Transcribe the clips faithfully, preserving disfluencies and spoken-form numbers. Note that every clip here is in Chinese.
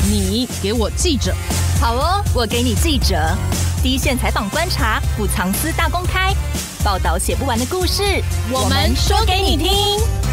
你给我记者。 好哦，我给你记者，第一线采访观察，不藏私大公开，报道写不完的故事， 我们说给你听。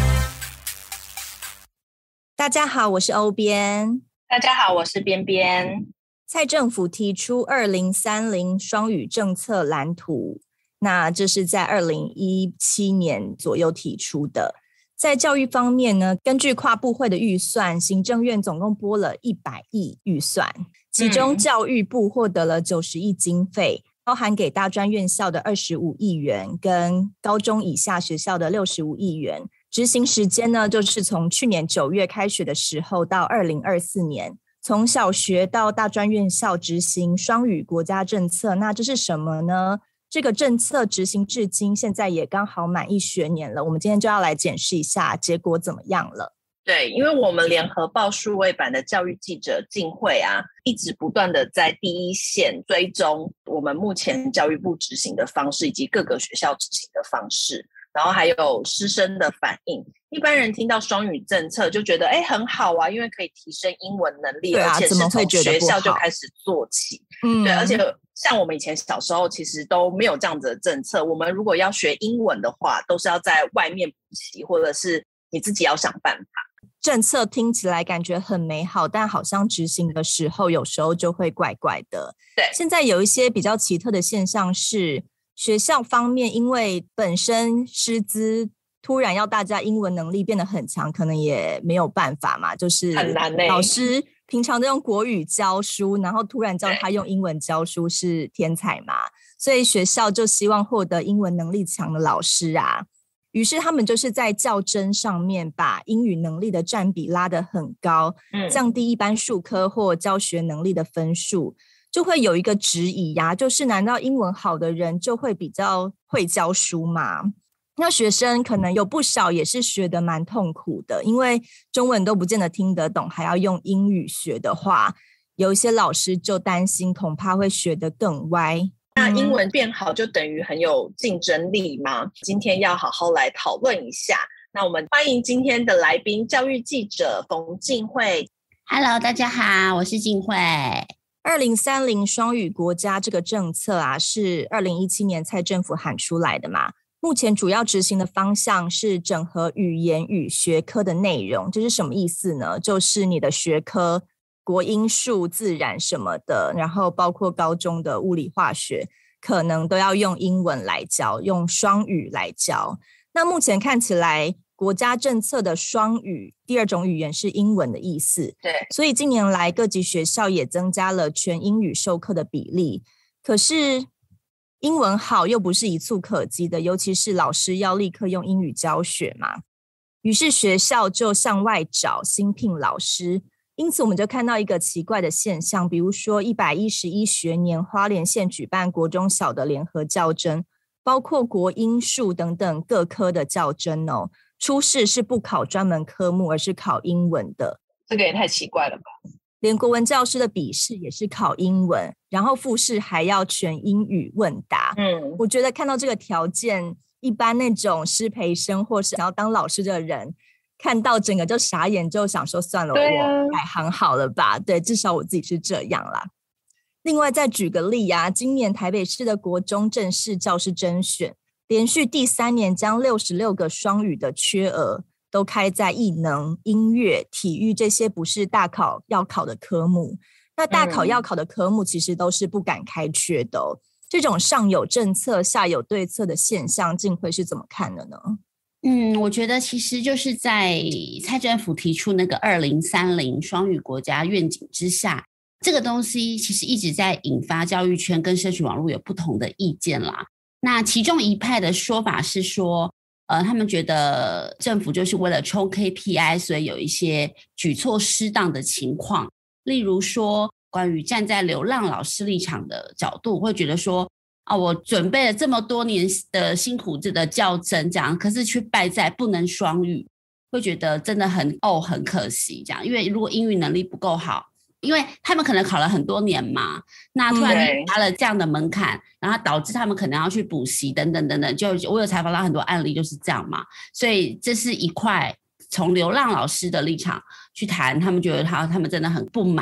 大家好，我是欧边。 大家好，我是边边。 蔡政府提出二零三零双语政策蓝图，那这是在二零一七年左右提出的。在教育方面呢，根据跨部会的预算，行政院总共拨了一百亿预算，其中教育部获得了九十亿经费，包含给大专院校的二十五亿元跟高中以下学校的六十五亿元。执行时间呢，就是从去年九月开学的时候到二零二四年，从小学到大专院校执行双语国家政策。那这是什么呢？这个政策执行至今，现在也刚好满一学年了。我们今天就要来检视一下结果怎么样了。 对，因为我们联合报数位版的教育记者进会啊，一直不断的在第一线追踪我们目前教育部执行的方式，以及各个学校执行的方式，然后还有师生的反应。一般人听到双语政策就觉得哎很好啊，因为可以提升英文能力， 啊、 而且是从学校就开始做起。 嗯， 对，而且像我们以前小时候其实都没有这样子的政策，我们如果要学英文的话，都是要在外面补习，或者是你自己要想办法。 政策听起来感觉很美好，但好像执行的时候有时候就会怪怪的。 对， 现在有一些比较奇特的现象是，学校方面因为本身师资突然要大家英文能力变得很强，可能也没有办法嘛，就是很难欸。 老师平常都用国语教书，然后突然叫他用英文教书是天才嘛，所以学校就希望获得英文能力强的老师啊。于是他们就是在教甄上面把英语能力的占比拉得很高，嗯、降低一般术科或教学能力的分数，就会有一个质疑呀、啊，就是难道英文好的人就会比较会教书吗？那学生可能有不少也是学得蛮痛苦的，因为中文都不见得听得懂，还要用英语学的话，有一些老师就担心恐怕会学得更歪。 那英文变好就等于很有竞争力吗？今天要好好来讨论一下。那我们欢迎今天的来宾，教育记者冯静慧。 Hello， 大家好，我是静慧。 二零三零双语国家这个政策啊，是二零一七年蔡政府喊出来的嘛。目前主要执行的方向是整合语言与学科的内容。这是什么意思呢？就是你的学科国英数自然什么的，然后包括高中的物理化学，可能都要用英文来教，用双语来教。那目前看起来国家政策的双语第二种语言是英文的意思， 对， 所以近年来各级学校也增加了全英语授课的比例。可是英文好又不是一蹴可及的，尤其是老师要立刻用英语教学嘛，于是学校就向外找新聘老师。因此我们就看到一个奇怪的现象，比如说一百一十一学年花莲县举办国中小的联合教甄，包括国英数等等各科的教甄哦，初试是不考专门科目，而是考英文的。 这个也太奇怪了吧。 连国文教师的笔试也是考英文，然后复试还要全英语问答。嗯，我觉得看到这个条件，一般那种师培生或是想要当老师的人看到整个就傻眼，就想说算了、啊、我改行好了吧。对，至少我自己是这样啦。另外再举个例啊，今年台北市的国中正式教师甄选，连续第三年将六十六个双语的缺额都开在艺能、音乐、体育这些不是大考要考的科目。那大考要考的科目其实都是不敢开缺的、哦嗯、这种上有政策下有对策的现象，静慧是怎么看的呢？ 嗯，我觉得其实就是在蔡政府提出那个二零三零双语国家愿景之下，这个东西其实一直在引发教育圈跟社群网络有不同的意见啦。那其中一派的说法是说呃，他们觉得政府就是为了冲 K P I， 所以有一些举措失当的情况。例如说，关于站在流浪老师立场的角度，会觉得说，啊，我准备了这么多年的辛苦的教甄，这样，可是却败在不能双语，会觉得真的很哦，很可惜这样。因为如果英语能力不够好，因为他们可能考了很多年嘛，那突然加了这样的门槛，然后导致他们可能要去补习等等等等，就我有采访到很多案例就是这样嘛，所以这是一块从流浪老师的立场去谈，他们觉得他他们真的很不满。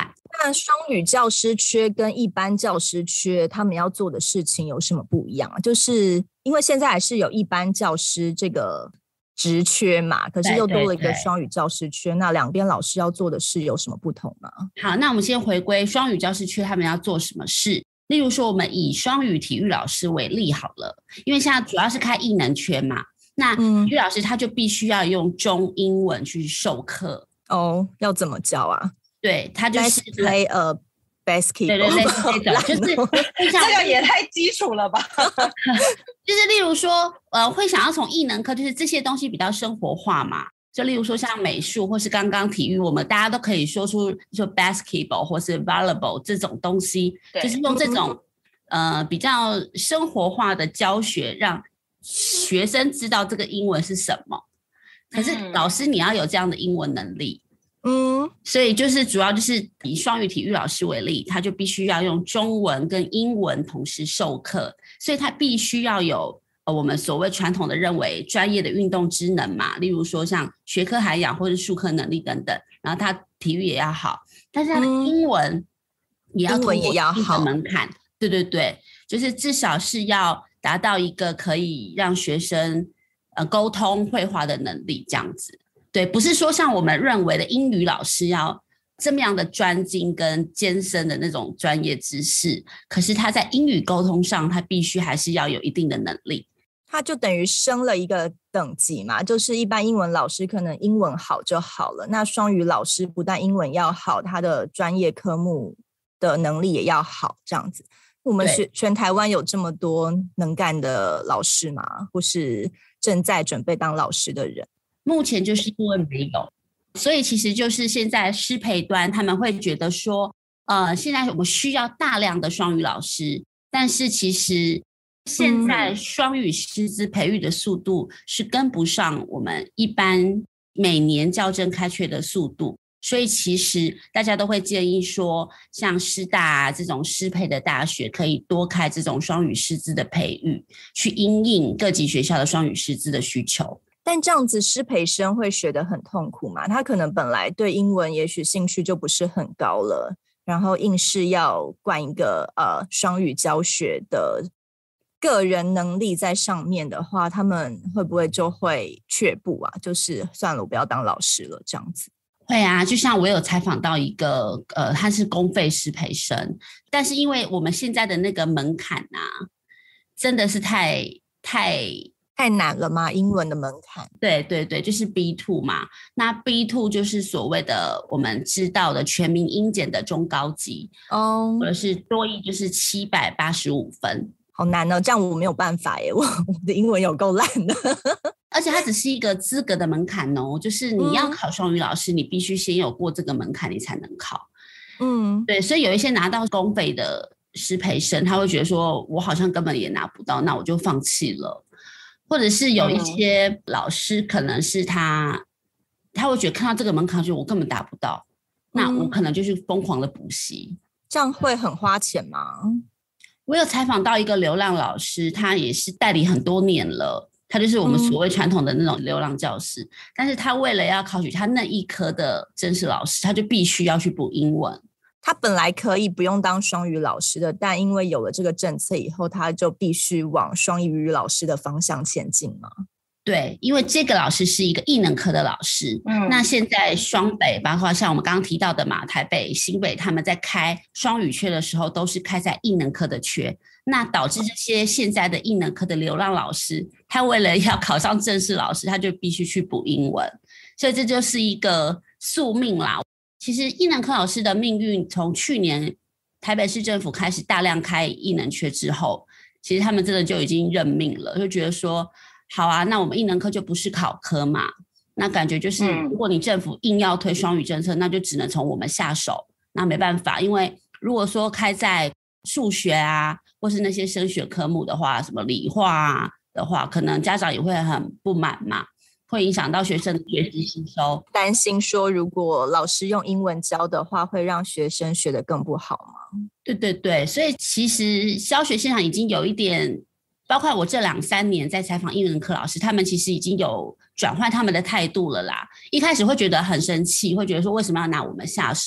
那双语教师缺跟一般教师缺，他们要做的事情有什么不一样啊？就是因为现在还是有一般教师这个职缺嘛，可是又多了一个双语教师缺，那两边老师要做的事有什么不同吗？ 好，那我们先回归双语教师缺，他们要做什么事？例如说，我们以双语体育老师为例好了，因为现在主要是开艺能缺嘛，那体育老师他就必须要用中英文去授课。 哦，要怎么教啊？ 对，他就是 play a basketball， 对对对，这种就是这个也太基础了吧？ 就是例如说，呃，会想要从艺能科，就是这些东西比较生活化嘛。就例如说像美术或是刚刚体育，我们大家都可以说出就 basketball 或是 volleyball 这种东西，就是用这种呃比较生活化的教学，让学生知道这个英文是什么。可是老师你要有这样的英文能力，嗯，所以就是主要就是以双语体育老师为例，他就必须要用中文跟英文同时授课，所以他必须要有呃我们所谓传统的认为专业的运动知能嘛，例如说像学科涵养或者术科能力等等，然后他体育也要好，但是他的英文也要通过一定的门槛，对对对，就是至少是要达到一个可以让学生呃沟通绘画的能力这样子。对，不是说像我们认为的英语老师要这么样的专精跟艰深的那种专业知识，可是他在英语沟通上他必须还是要有一定的能力。 他就等于升了一个等级嘛，就是一般英文老师可能英文好就好了，那双语老师不但英文要好，他的专业科目的能力也要好这样子。我们全台湾有这么多能干的老师吗？或是正在准备当老师的人？ 目前就是因为没有，所以其实就是现在师培端他们会觉得说呃，现在我们需要大量的双语老师，但是其实现在双语师资培育的速度是跟不上我们一般每年教甄开缺的速度，所以其实大家都会建议说像师大啊这种师培的大学可以多开这种双语师资的培育，去因应各级学校的双语师资的需求。 但这样子师培生会学得很痛苦嘛？他可能本来对英文也许兴趣就不是很高了，然后硬是要灌一个呃双语教学的个人能力在上面的话，他们会不会就会却步啊？就是算了，我不要当老师了这样子。 会啊，就像我有采访到一个呃，他是公费师培生，但是因为我们现在的那个门槛啊，真的是太太太难了吗？英文的门槛？ 对对对，就是 B 二 嘛。那 B 二 就是所谓的我们知道的全民英检的中高级哦，或者是多益就是七百八十五分。 好难哦，这样我没有办法耶，我我的英文有够烂的。 而且它只是一个资格的门槛哦，就是你要考双语老师，嗯、你必须先有过这个门槛，你才能考。嗯，对，所以有一些拿到公费的师培生，他会觉得说，我好像根本也拿不到，那我就放弃了。或者是有一些老师，可能是他，他会觉得看到这个门槛，就我根本达不到，那我可能就是疯狂的补习。 这样会很花钱吗？ 我有采访到一个流浪老师，他也是代理很多年了，他就是我们所谓传统的那种流浪教师，嗯、但是他为了要考取他那一科的正式老师，他就必须要去补英文。 他本来可以不用当双语老师的，但因为有了这个政策以后，他就必须往双语老师的方向前进嘛。 对，因为这个老师是一个艺能科的老师，嗯，那现在双北包括像我们刚刚提到的嘛，台北、新北他们在开双语缺的时候，都是开在艺能科的缺，那导致这些现在的艺能科的流浪老师，他为了要考上正式老师，他就必须去补英文，所以这就是一个宿命啦。其实艺能科老师的命运，从去年台北市政府开始大量开艺能缺之后，其实他们真的就已经认命了，就觉得说好啊，那我们艺能科就不是考科嘛，那感觉就是如果你政府硬要推双语政策，那就只能从我们下手，那没办法，因为如果说开在数学啊或是那些升学科目的话，什么理化啊的话，可能家长也会很不满嘛，会影响到学生的学习吸收， 担心说如果老师用英文教的话，会让学生学得更不好吗？ 对对对，所以其实教学现场已经有一点，包括我这两三年在采访艺能科老师，他们其实已经有转换他们的态度了啦。一开始会觉得很生气，会觉得说为什么要拿我们下手？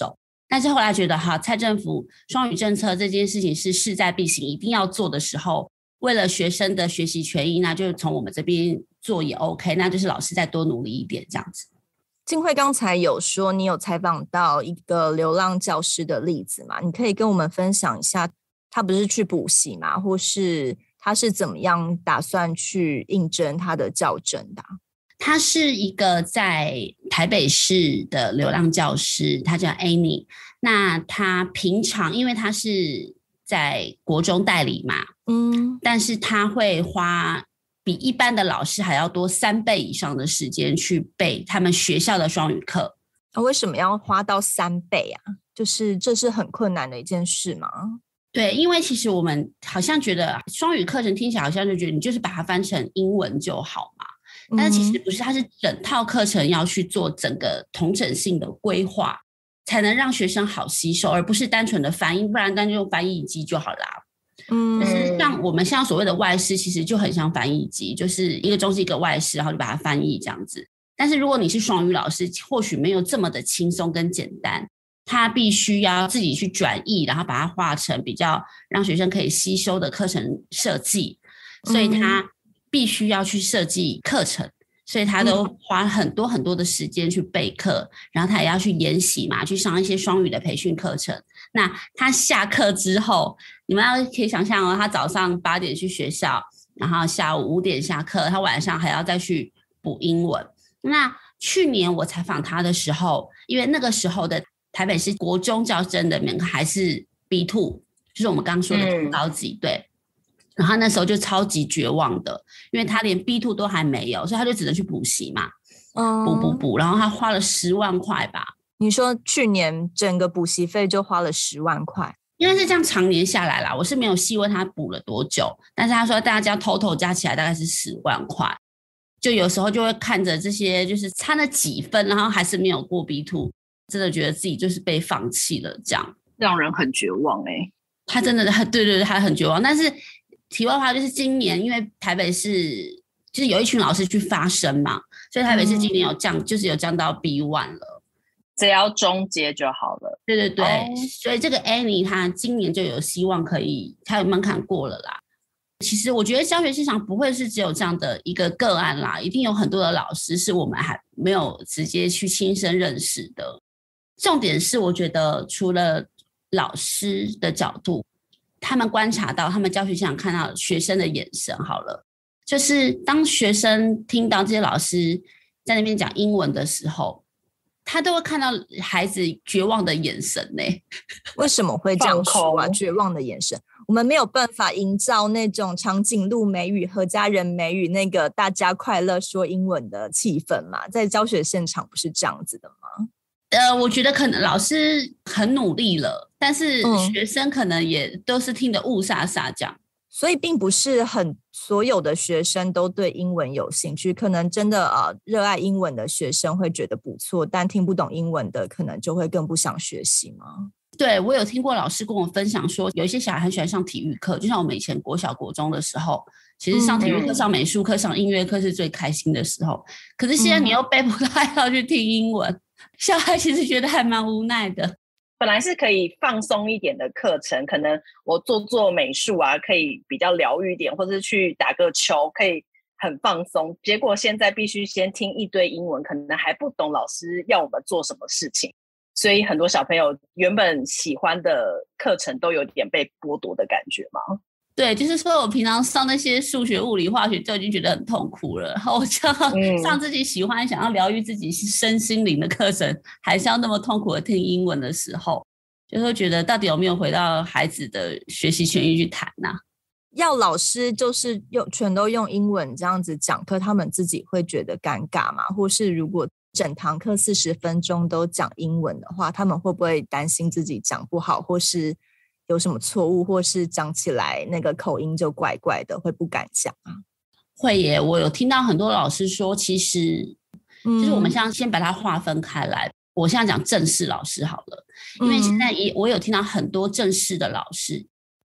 但是后来觉得哈，蔡政府双语政策这件事情是势在必行，一定要做的时候，为了学生的学习权益，那就从我们这边做也 OK， 那就是老师再多努力一点这样子。 静慧刚才有说你有采访到一个流浪教师的例子嘛？你可以跟我们分享一下，他不是去补习吗？或是他是怎么样打算去应征他的教证的？ 他是一个在台北市的流浪教师，他叫 Annie。那他平常因为他是在国中代理嘛，嗯，但是他会花比一般的老师还要多三倍以上的时间去备他们学校的双语课。 为什么要花到三倍啊？就是这是很困难的一件事吗？ 对，因为其实我们好像觉得双语课程听起来好像就觉得你就是把它翻成英文就好嘛，但是其实不是，它是整套课程要去做整个统整性的规划，才能让学生好吸收，而不是单纯的翻译，不然单纯用翻译机就好啦。嗯，就是像我们像所谓的外师，其实就很像翻译机，就是一个中式一个外师，然后就把它翻译这样子。但是如果你是双语老师，或许没有这么的轻松跟简单，他必须要自己去转译，然后把它画成比较让学生可以吸收的课程设计，所以他必须要去设计课程，所以他都花很多很多的时间去备课，然后他也要去研习嘛，去上一些双语的培训课程。那他下课之后，你们要可以想象哦，他早上八点去学校，然后下午五点下课，他晚上还要再去补英文。那去年我采访他的时候，因为那个时候的台北市国中教甄的门槛还是 B 二， 就是我们刚刚说的中高级、嗯、对。然后那时候就超级绝望的，因为他连 B 二 都还没有，所以他就只能去补习嘛，嗯、补补补，然后他花了十万块吧。 你说去年整个补习费就花了十万块？ 因为是这样常年下来啦，我是没有细问他补了多久，但是他说大家total加起来大概是十万块，就有时候就会看着这些就是差了几分，然后还是没有过 B 二， 真的觉得自己就是被放弃了，这样让人很绝望哎、欸。 他真的对对对，他很绝望。但是题外话就是今年因为台北市就是有一群老师去发声嘛，所以台北市今年有降、嗯、就是有降到 B 一 了， 只要中阶就好了。 对对对、哦、所以这个 Annie 她今年就有希望可以，她有门槛过了啦。其实我觉得教学市场不会是只有这样的一个个案啦，一定有很多的老师是我们还没有直接去亲身认识的。重点是我觉得除了老师的角度，他们观察到他们教学现场看到学生的眼神好了，就是当学生听到这些老师在那边讲英文的时候，他都会看到孩子绝望的眼神呢、欸。 为什么会这样说啊？绝望的眼神，我们没有办法营造那种长颈鹿美语、何家人美语那个大家快乐说英文的气氛嘛？在教学现场不是这样子的吗？ 呃，我觉得可能老师很努力了，但是学生可能也都是听得雾煞煞这样、嗯， 所以并不是很所有的学生都对英文有兴趣，可能真的呃热爱英文的学生会觉得不错，但听不懂英文的可能就会更不想学习吗？ 对，我有听过老师跟我分享说，有一些小孩很喜欢上体育课，就像我们以前国小国中的时候，其实上体育课、嗯、上美术课、上音乐课是最开心的时候，可是现在你又背不太要去听英文、嗯，小孩其实觉得还蛮无奈的。 本来是可以放松一点的课程，可能我做做美术啊，可以比较疗愈一点，或者去打个球可以很放松，结果现在必须先听一堆英文，可能还不懂老师要我们做什么事情，所以很多小朋友原本喜欢的课程都有点被剥夺的感觉嘛。 对，就是说我平常上那些数学、物理、化学就已经觉得很痛苦了，然后我就要上自己喜欢、嗯、想要疗愈自己身心灵的课程，还是要那么痛苦的听英文的时候，就会觉得到底有没有回到孩子的学习权益去谈啊？ 要老师就是用全都用英文这样子讲课，他们自己会觉得尴尬吗？或是如果整堂课四十分钟都讲英文的话，他们会不会担心自己讲不好，或是有什么错误，或是讲起来那个口音就怪怪的，会不敢讲啊？ 会耶，我有听到很多老师说，其实就是我们现在先把它划分开来、嗯、我现在讲正式老师好了，因为现在也我有听到很多正式的老师，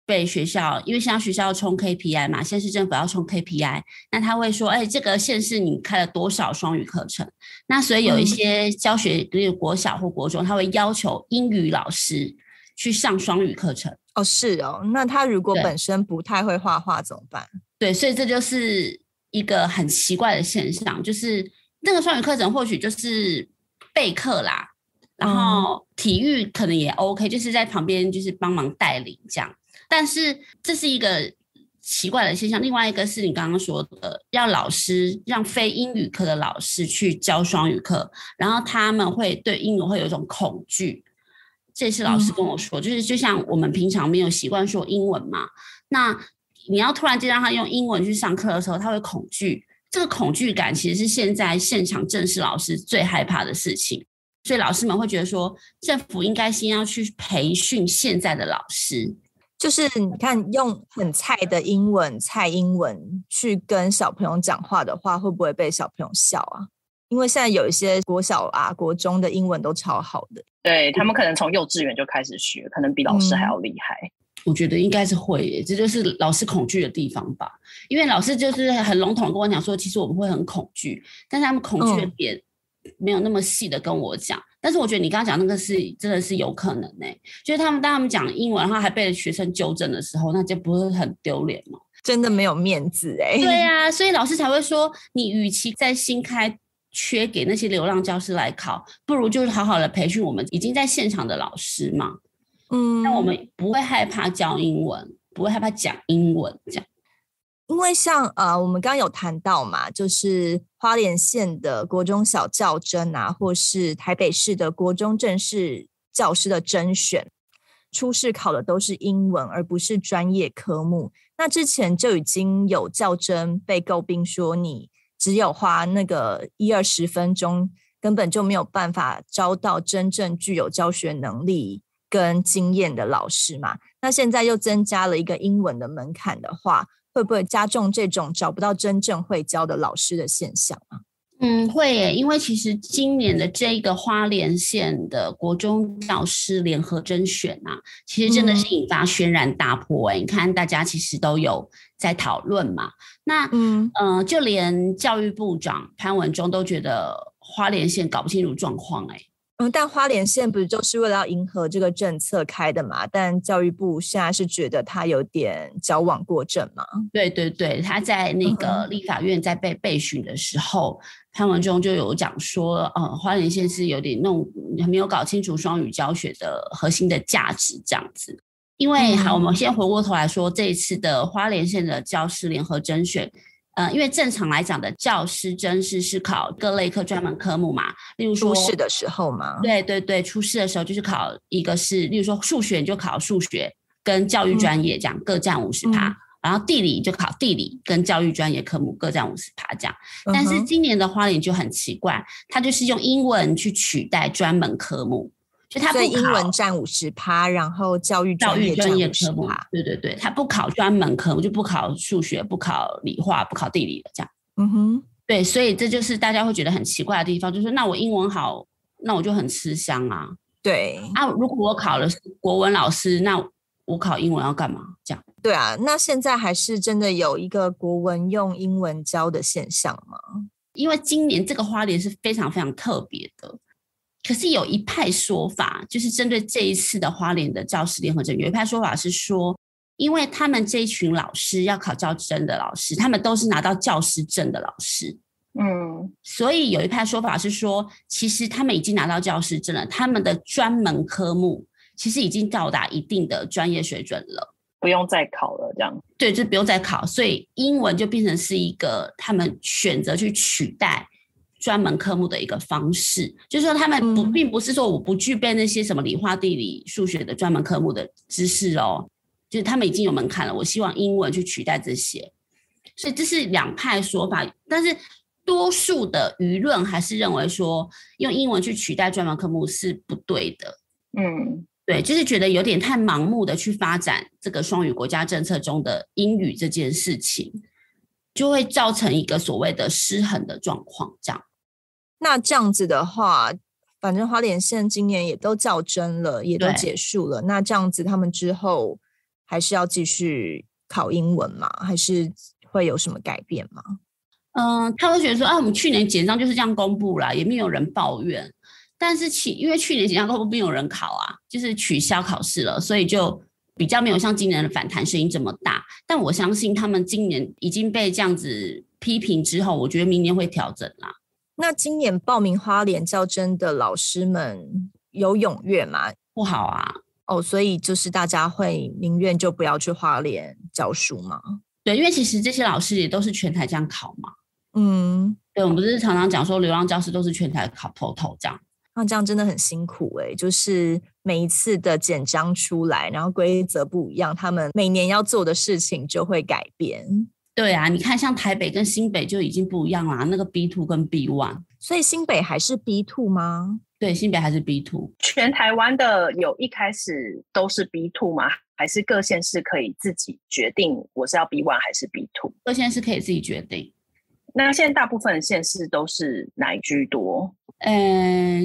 被学校，因为现在学校要冲 K P I 嘛，县市政府要冲 K P I， 那他会说，哎，这个县市你开了多少双语课程？那所以有一些教学，比如国小或国中，他会要求英语老师去上双语课程。 哦，是哦，那他如果本身不太会画画怎么办？ 对，所以这就是一个很奇怪的现象，就是那个双语课程或许就是备课啦，然后体育可能也 OK， 就是在旁边就是帮忙带领这样。但是这是一个奇怪的现象。另外一个是你刚刚说的，要老师让非英语科的老师去教双语课，然后他们会对英文会有一种恐惧。这是老师跟我说，嗯、就是就像我们平常没有习惯说英文嘛，那你要突然间让他用英文去上课的时候，他会恐惧。这个恐惧感其实是现在现场正式老师最害怕的事情。所以老师们会觉得说，政府应该先要去培训现在的老师。 就是你看用很菜的英文菜英文去跟小朋友讲话的话，会不会被小朋友笑啊？因为现在有一些国小啊国中的英文都超好的， 对，他们可能从幼稚园就开始学，可能比老师还要厉害、嗯、 我觉得应该是会耶，这就是老师恐惧的地方吧。因为老师就是很笼统跟我讲说，其实我们会很恐惧，但是他们恐惧的点没有那么细的跟我讲、嗯，但是我觉得你刚刚讲那个是真的是有可能呢、欸，就是他们当他们讲英文，然后还被学生纠正的时候，那就不是很丢脸吗？ 真的没有面子哎、欸。 对啊，所以老师才会说，你与其在新开缺给那些流浪教师来考，不如就是好好的培训我们已经在现场的老师嘛。嗯，那我们不会害怕教英文，不会害怕讲英文这样。 因为像呃，我们刚刚有谈到嘛，就是花莲县的国中小教甄啊，或是台北市的国中正式教师的甄选，初试考的都是英文，而不是专业科目。那之前就已经有教甄被诟病说，你只有花那个一二十分钟，根本就没有办法招到真正具有教学能力跟经验的老师嘛。那现在又增加了一个英文的门槛的话，会不会加重这种找不到真正会教的老师的现象啊？ 嗯，会耶，因为其实今年的这个花莲县的国中教师联合甄选啊，其实真的是引发轩然大波哎、嗯！你看大家其实都有在讨论嘛。那嗯呃，就连教育部长潘文忠都觉得花莲县搞不清楚状况哎。 嗯，但花莲县不是就是为了要迎合这个政策开的嘛？但教育部现在是觉得他有点矫枉过正嘛？ 对对对，他在那个立法院在被备询的时候，嗯、潘文忠就有讲说，呃，花莲县是有点弄没有搞清楚双语教学的核心的价值这样子。因为、嗯、好，我们先回过头来说，这一次的花莲县的教师联合甄选。呃，因为正常来讲的教师甄试是考各类科专门科目嘛，例如说初试的时候嘛， 对对对，初试的时候就是考一个是，例如说数学你就考数学跟教育专业这样、嗯、各占五十趴，然后地理就考地理跟教育专业科目各占五十趴这样。但是今年的花莲就很奇怪，它就是用英文去取代专门科目。就他不考， 所以英文占五十趴，然后教育专业占五十趴。 对对对，他不考专门科目，就不考数学，不考理化，不考地理的这样。嗯哼，对，所以这就是大家会觉得很奇怪的地方，就是那我英文好，那我就很吃香啊。 对啊，如果我考的是国文老师，那我考英文要干嘛？这样。 对啊，那现在还是真的有一个国文用英文教的现象吗？ 因为今年这个花莲是非常非常特别的。可是有一派说法，就是针对这一次的花莲的教师联合甄，有一派说法是说，因为他们这一群老师要考教甄的老师，他们都是拿到教师证的老师，嗯，所以有一派说法是说，其实他们已经拿到教师证了，他们的专门科目其实已经到达一定的专业水准了， 不用再考了，这样。 对，就不用再考，所以英文就变成是一个他们选择去取代专门科目的一个方式，就是说他们不、嗯、并不是说我不具备那些什么理化地理数学的专门科目的知识哦，就是他们已经有门槛了，我希望英文去取代这些，所以这是两派说法。但是多数的舆论还是认为说用英文去取代专门科目是不对的。嗯，对，就是觉得有点太盲目的去发展这个双语国家政策中的英语这件事情，就会造成一个所谓的失衡的状况这样。 那这样子的话，反正花莲县今年也都教甄了，也都结束了。那这样子他们之后还是要继续考英文吗？还是会有什么改变吗？ 嗯，他会觉得说啊，我们去年简章就是这样公布啦，也没有人抱怨。但是其因为去年简章公布没有人考啊，就是取消考试了，所以就比较没有像今年的反弹声音这么大。但我相信他们今年已经被这样子批评之后，我觉得明年会调整啦。 那今年报名花莲教甄的老师们有踊跃吗？ 不好啊。 哦，所以就是大家会宁愿就不要去花莲教书吗？ 对，因为其实这些老师也都是全台这样考嘛。 嗯， 对，我们不是常常讲说流浪教师都是全台考头头这样。 那这样真的很辛苦哎、欸，就是每一次的简章出来，然后规则不一样，他们每年要做的事情就会改变。 对啊，你看像台北跟新北就已经不一样啦，那个 B 二 跟 B 一。 所以新北还是 B 二 吗？ 对，新北还是 B 二。 全台湾的有一开始都是 B 二 吗？还是各县市可以自己决定我是要 B 一 还是 B 二？ 各县市可以自己决定。 那现在大部分的县市都是哪一居多？ 呃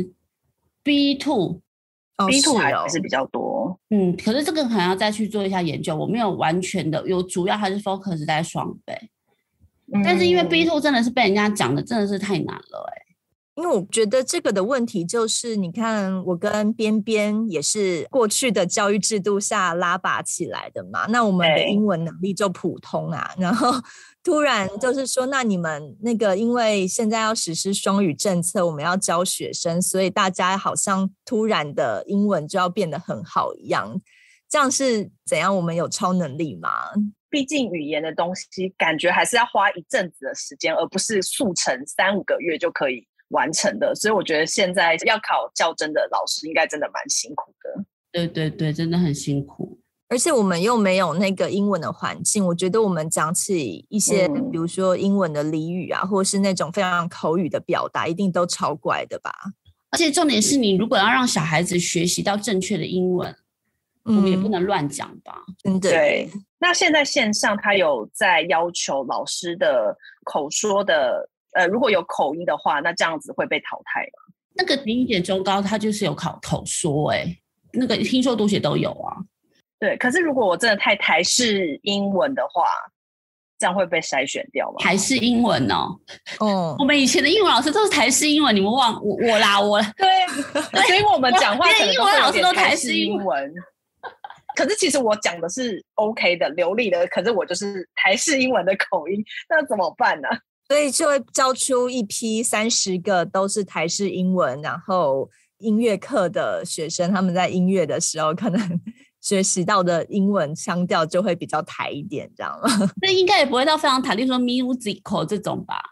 B 二。 哦、 B 二是哦还是比较多。 嗯，可是这个可能要再去做一下研究，我没有完全的有，主要还是 focus 在双北。嗯、但是因为 B 二 真的是被人家讲的真的是太难了哎、欸。 因为我觉得这个的问题就是，你看我跟边边也是过去的教育制度下拉拔起来的嘛，那我们的英文能力就普通啊，然后突然就是说，那你们那个因为现在要实施双语政策，我们要教学生，所以大家好像突然的英文就要变得很好一样，这样是怎样？我们有超能力吗？ 毕竟语言的东西感觉还是要花一阵子的时间，而不是速成三五个月就可以完成的，所以我觉得现在要考教甄的老师应该真的蛮辛苦的。 对对对，真的很辛苦。 而且我们又没有那个英文的环境，我觉得我们讲起一些、嗯、比如说英文的俚语啊，或是那种非常口语的表达，一定都超怪的吧。 而且重点是你如果要让小孩子学习到正确的英文、嗯、我们也不能乱讲吧。 真的。 对，那现在线上他有在要求老师的口说的呃，如果有口音的话，那这样子会被淘汰吗？ 那个零点中高他就是有考口说哎、欸，那个听说读写都有啊。 对，可是如果我真的太台式英文的话，这样会被筛选掉吗？ 台式英文哦， 哦， 我们以前的英文老师都是台式英文，你们忘我我啦我。 对，所以我们讲话可能都会有点台式英文。可是其实我讲的是 OK 的、流利的，可是我就是台式英文的口音，那怎么办呢？ 所以就会教出一批三十个都是台式英文，然后音乐课的学生，他们在音乐的时候可能学习到的英文腔调就会比较台一点，这样吗？ 这应该也不会到非常台，例如说 musical 这种吧。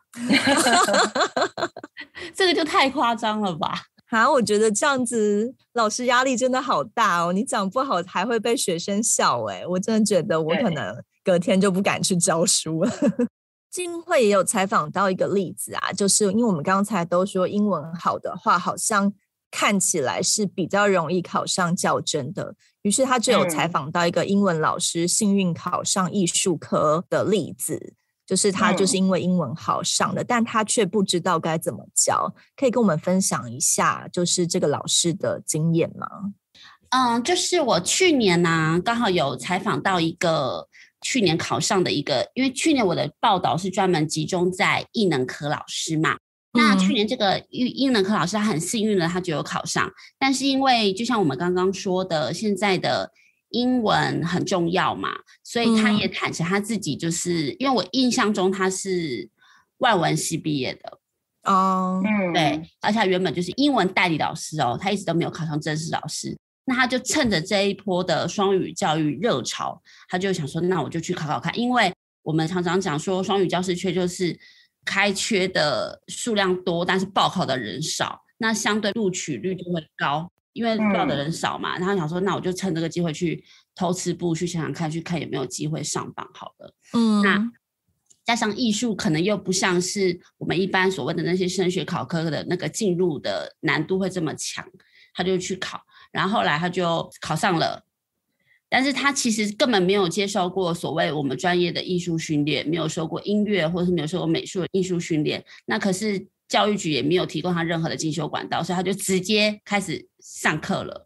这个就太夸张了吧。 啊，我觉得这样子老师压力真的好大哦，你讲不好还会被学生笑哎，我真的觉得我可能隔天就不敢去教书了。金慧也有采访到一个例子啊，就是因为我们刚才都说英文好的话好像看起来是比较容易考上教甄的，于是他就有采访到一个英文老师幸运考上艺术科的例子，就是他就是因为英文好上的、嗯、但他却不知道该怎么教，可以跟我们分享一下就是这个老师的经验吗？ 嗯，就是我去年啊刚好有采访到一个去年考上的一个，因为去年我的报道是专门集中在艺能科老师嘛，那去年这个艺能科老师他很幸运的他就有考上，但是因为就像我们刚刚说的现在的英文很重要嘛，所以他也坦诚他自己就是、嗯、因为我印象中他是外文系毕业的哦， 对，而且他原本就是英文代理老师哦，他一直都没有考上正式老师，那他就趁着这一波的双语教育热潮，他就想说那我就去考考看，因为我们常常讲说双语教师缺就是开缺的数量多，但是报考的人少，那相对录取率就会高，因为报的人少嘛、嗯、然后想说那我就趁这个机会去偷吃步，去想想看，去看有没有机会上榜好了。嗯，那加上艺术可能又不像是我们一般所谓的那些升学考科的那个进入的难度会这么强，他就去考，然后后来他就考上了，但是他其实根本没有接受过所谓我们专业的艺术训练，没有受过音乐或者是没有受过美术的艺术训练，那可是教育局也没有提供他任何的进修管道，所以他就直接开始上课了。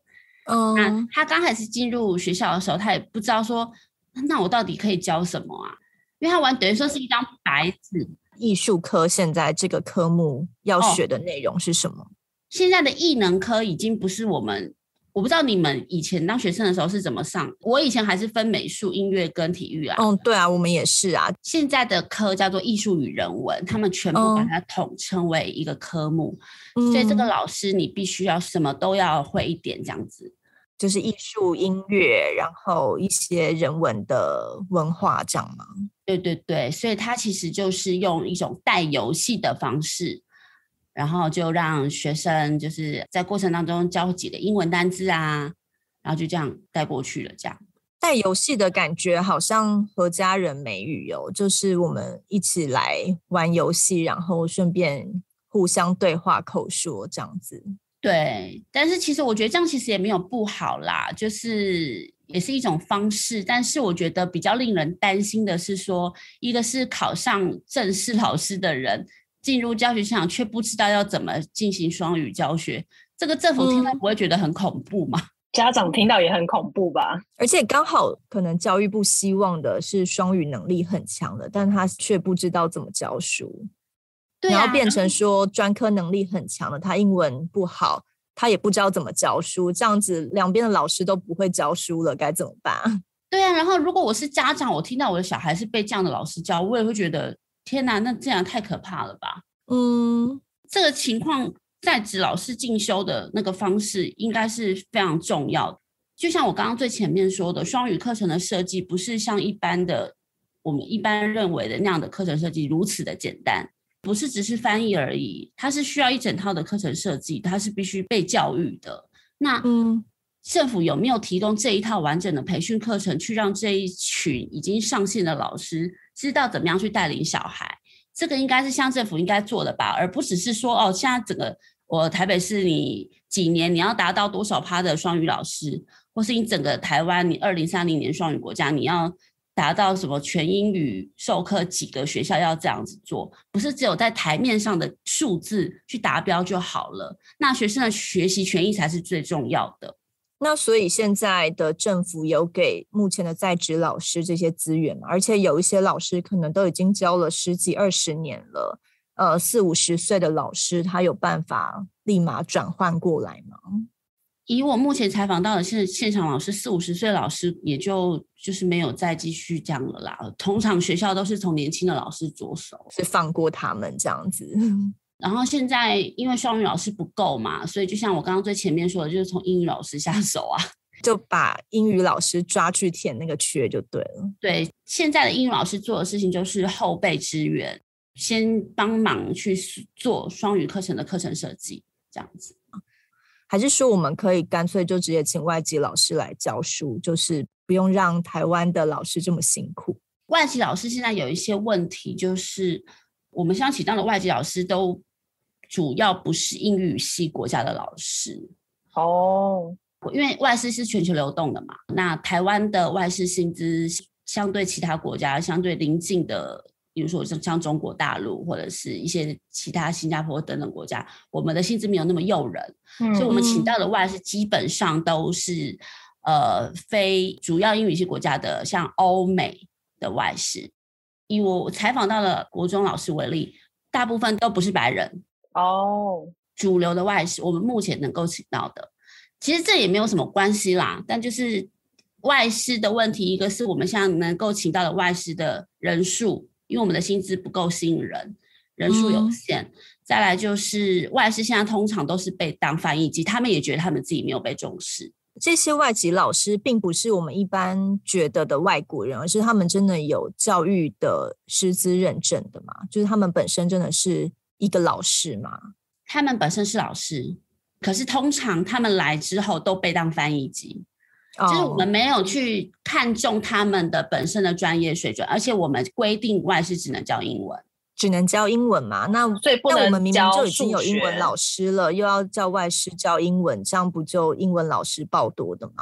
嗯， 那他刚开始进入学校的时候，他也不知道说，那我到底可以教什么啊？因为他完等于说是一张白纸。 艺术科现在这个科目要学的内容是什么？哦， 现在的艺能科已经不是我们，我不知道你们以前当学生的时候是怎么上。我以前还是分美术、音乐跟体育啊。 嗯，对啊，我们也是啊。 现在的科叫做艺术与人文，他们全部把它统称为一个科目，嗯，所以这个老师你必须要什么都要会一点，这样子。 就是艺术、音乐，然后一些人文的文化，这样吗？ 对对对，所以它其实就是用一种带游戏的方式，然后就让学生就是在过程当中教几个英文单字啊，然后就这样带过去了。这样带游戏的感觉好像和家人美语哦，就是我们一起来玩游戏，然后顺便互相对话口说这样子。 对，但是其实我觉得这样其实也没有不好啦，就是也是一种方式。但是我觉得比较令人担心的是说，一个是考上正式老师的人进入教学现场却不知道要怎么进行双语教学，这个政府听到不会觉得很恐怖吗？ 嗯，家长听到也很恐怖吧。 而且刚好可能教育部希望的是双语能力很强的，但他却不知道怎么教书。 对啊， 然后变成说专科能力很强的，他英文不好，他也不知道怎么教书，这样子两边的老师都不会教书了，该怎么办？ 对啊，然后如果我是家长，我听到我的小孩是被这样的老师教，我也会觉得天哪，那这样太可怕了吧。 嗯， 这个情况在职老师进修的那个方式应该是非常重要的。就像我刚刚最前面说的，双语课程的设计不是像一般的我们一般认为的那样的课程设计如此的简单，不是只是翻译而已，它是需要一整套的课程设计，它是必须被教育的。那嗯， 政府有没有提供这一套完整的培训课程，去让这一群已经上线的老师知道怎么样去带领小孩？这个应该是乡政府应该做的吧，而不只是说哦，现在整个我台北市你几年你要达到多少趴的双语老师，或是你整个台湾你二零三零年双语国家你要达到什么全英语授课几个学校要这样子做，不是只有在台面上的数字去达标就好了，那学生的学习权益才是最重要的。 那所以现在的政府有给目前的在职老师这些资源嘛？而且有一些老师可能都已经教了十几二十年了，呃，四五十岁的老师他有办法立马转换过来吗？ 以我目前采访到的现现场老师，四五十岁老师也就就是没有再继续这样了啦。通常学校都是从年轻的老师着手， 是放过他们这样子。 然后现在因为双语老师不够嘛，所以就像我刚刚最前面说的，就是从英语老师下手啊， 就把英语老师抓去填那个缺就对了。 对，现在的英语老师做的事情就是后备支援，先帮忙去做双语课程的课程设计，这样子。 还是说我们可以干脆就直接请外籍老师来教书，就是不用让台湾的老师这么辛苦？ 外籍老师现在有一些问题，就是我们现在请到的外籍老师都主要不是英语系国家的老师哦， 因为外师是全球流动的嘛，那台湾的外师薪资相对其他国家相对邻近的，比如说像中国大陆或者是一些其他新加坡等等国家，我们的薪资没有那么诱人，嗯、所以我们请到的外师基本上都是呃非主要英语系国家的，像欧美的外师。以我采访到的国中老师为例，大部分都不是白人哦， 主流的外师我们目前能够请到的，其实这也没有什么关系啦，但就是外师的问题，一个是我们现在能够请到的外师的人数，因为我们的薪资不够吸引人，人数有限、嗯、再来就是外师现在通常都是被当翻译机，他们也觉得他们自己没有被重视。 这些外籍老师并不是我们一般觉得的外国人，而是他们真的有教育的师资认证的嘛？就是他们本身真的是一个老师嘛？ 他们本身是老师，可是通常他们来之后都被当翻译机、哦、就是我们没有去看重他们的本身的专业水准，而且我们规定外师只能教英文， 只能教英文嘛？那所以不能那我们明明就已经有英文老师了，又要叫外师教英文，这样不就英文老师爆多的吗？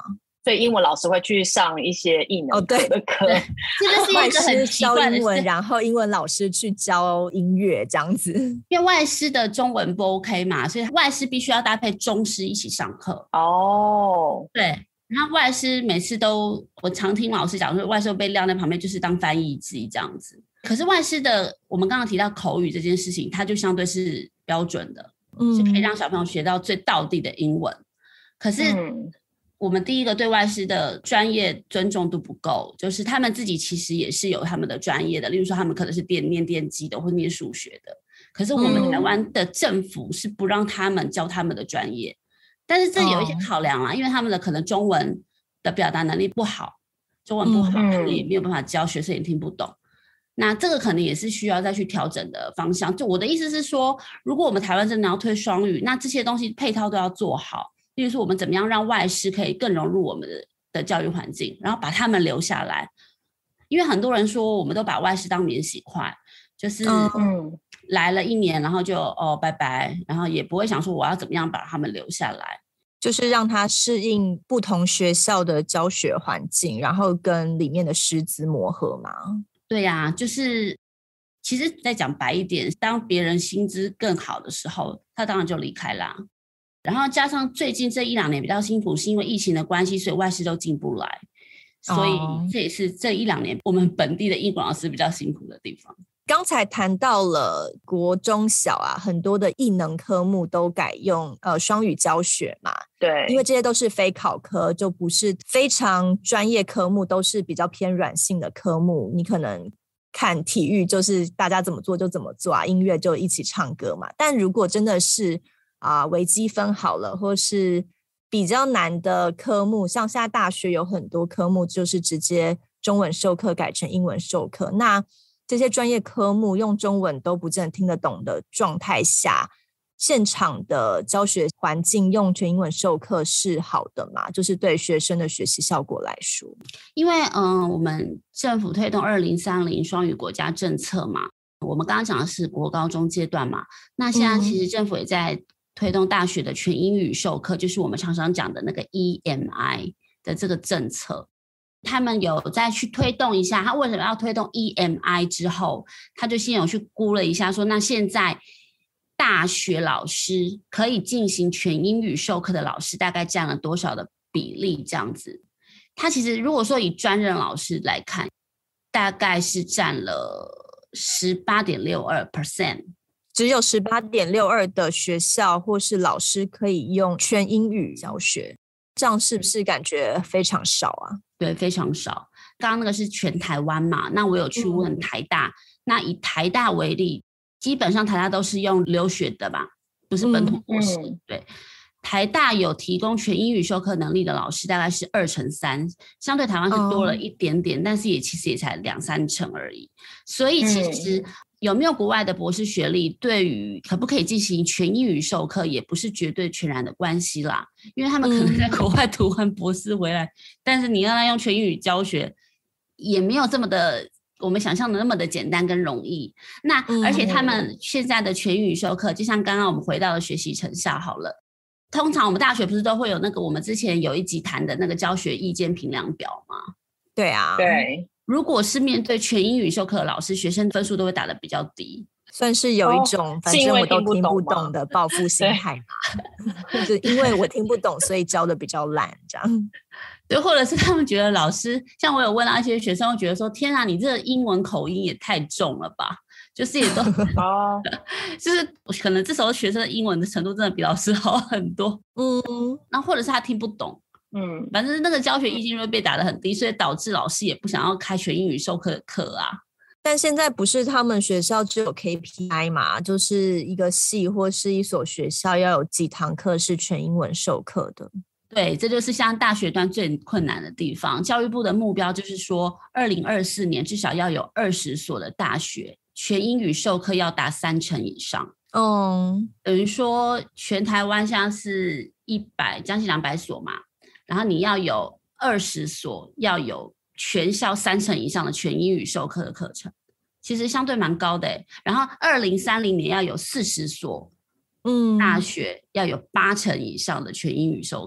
所以英文老师会去上一些艺能课的课。 哦、这是外一个很师教奇怪的英文， 事， 然后英文老师去教音乐这样子。 因为外师的中文不 OK 嘛，所以外师必须要搭配中师一起上课。 哦， 对。然后外师每次都，我常听老师讲说，外师被晾在旁边就是当翻译机这样子。可是外师的，我们刚刚提到口语这件事情，它就相对是标准的，嗯、是可以让小朋友学到最道地的英文。可是我们第一个对外师的专业尊重度不够，就是他们自己其实也是有他们的专业的，例如说他们可能是电念电机的或念数学的，可是我们台湾的政府是不让他们教他们的专业。但是这有一些考量啦、哦、因为他们的可能中文的表达能力不好，中文不好，可能也没有办法教，学生也听不懂。那这个可能也是需要再去调整的方向。就我的意思是说，如果我们台湾真的要推双语，那这些东西配套都要做好。例如说，我们怎么样让外师可以更融入我们 的, 的教育环境，然后把他们留下来。因为很多人说，我们都把外师当免洗筷，就是来了一年，然后就哦拜拜，然后也不会想说我要怎么样把他们留下来。 就是让他适应不同学校的教学环境，然后跟里面的师资磨合嘛。 对呀、啊，就是其实再讲白一点，当别人薪资更好的时候，他当然就离开啦。然后加上最近这一两年比较辛苦，是因为疫情的关系，所以外师都进不来，所以这也是这一两年我们本地的英文老师比较辛苦的地方。 刚才谈到了国中小啊，很多的艺能科目都改用呃双语教学嘛。 对， 因为这些都是非考科，就不是非常专业科目，都是比较偏软性的科目。你可能看体育就是大家怎么做就怎么做啊，音乐就一起唱歌嘛。但如果真的是啊、呃、微积分好了，或是比较难的科目，像现在大学有很多科目就是直接中文授课改成英文授课，那这些专业科目用中文都不真的听得懂的状态下，现场的教学环境用全英文授课是好的吗？就是对学生的学习效果来说。 因为嗯、呃，我们政府推动二零三零双语国家政策嘛，我们刚刚讲的是国高中阶段嘛，那现在其实政府也在推动大学的全英语授课，就是我们常常讲的那个 E M I 的这个政策。他们有再去推动一下，他为什么要推动 E M I 之后，他就先有去估了一下说，那现在大学老师可以进行全英语授课的老师大概占了多少的比例这样子。他其实如果说以专任老师来看，大概是占了 百分之十八点六二， 只有 百分之十八点六二 的学校或是老师可以用全英语教学，这样是不是感觉非常少啊？ 对，非常少。刚刚那个是全台湾嘛，那我有去问台大、嗯、那以台大为例，基本上台大都是用留学的吧，不是本土博士、嗯嗯、对，台大有提供全英语授课能力的老师大概是二乘三，相对台湾是多了一点点、哦、但是也其实也才两三成而已。所以其实、嗯有没有国外的博士学历，对于可不可以进行全英语授课也不是绝对全然的关系啦，因为他们可能在国外读完博士回来、嗯、但是你让他用全英语教学也没有这么的我们想象的那么的简单跟容易。那而且他们现在的全英语授课就像刚刚我们回到了学习成效好了，通常我们大学不是都会有那个我们之前有一集谈的那个教学意见评量表吗？ 对啊， 对， 如果是面对全英语授课的老师，学生分数都会打得比较低， 算是有一种、哦、反正我都听不懂的报复心态吧。就是因为我听不懂，所以教的比较烂，这样。 对，或者是他们觉得老师，像我有问到一些学生，会觉得说：“天啊，你这个英文口音也太重了吧！”就是也都，哦，就是可能这时候学生的英文的程度真的比老师好很多。嗯，那或者是他听不懂。嗯，反正那个教学意见会被打得很低，所以导致老师也不想要开全英语授课的课啊。 但现在不是他们学校只有 K P I 嘛，就是一个系或是一所学校要有几堂课是全英文授课的。 对，这就是像大学端最困难的地方。教育部的目标就是说，二零二四年至少要有二十所的大学全英语授课要达三成以上。嗯，等于说全台湾现在是一百将近两百所嘛。然后你要有二十所要有全校三成以上的全英语授课的课程，其实相对蛮高的。然后二零三零年要有四十所，嗯，大学要有八成以上的全英语授课。